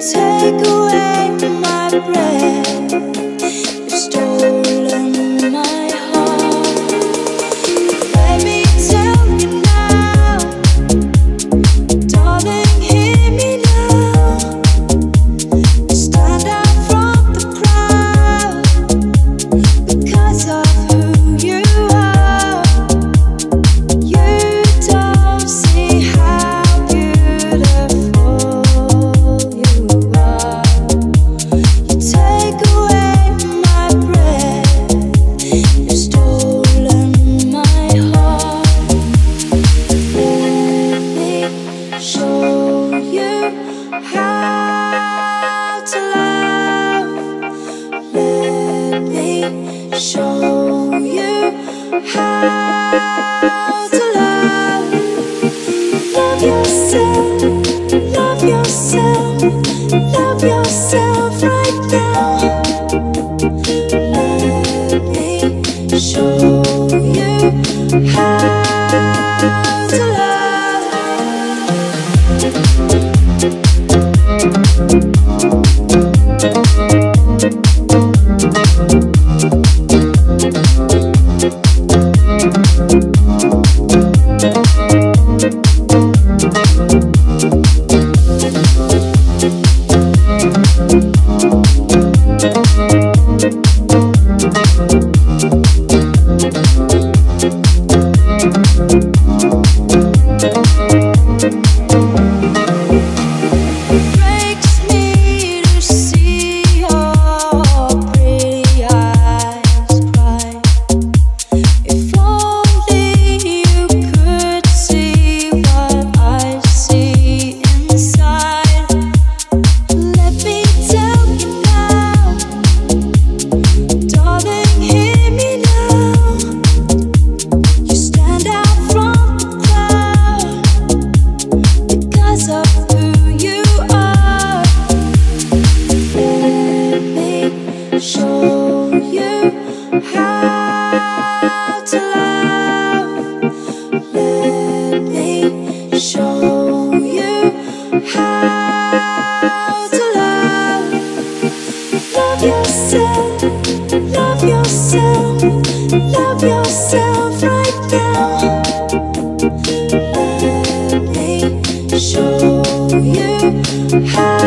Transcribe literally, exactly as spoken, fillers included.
take away my breath. You've stolen my heart. Let me tell you now, darling, hear me now. You stand out from the crowd because of who you are. You don't see how beautiful you are. You take away my breath. You've stolen my heart. Let me show you how to love. Let me show you how to love. Love yourself, love yourself, love yourself right now. Let me show you how to love. Breaks me to see your pretty eyes cry. If only you could see what I see inside. Let me tell you now, darling, hear me now. You stand out from the crowd because of who you are. Let me show you how to love. Let me show you how to love. Love yourself, love yourself, love yourself right now. Let me show you how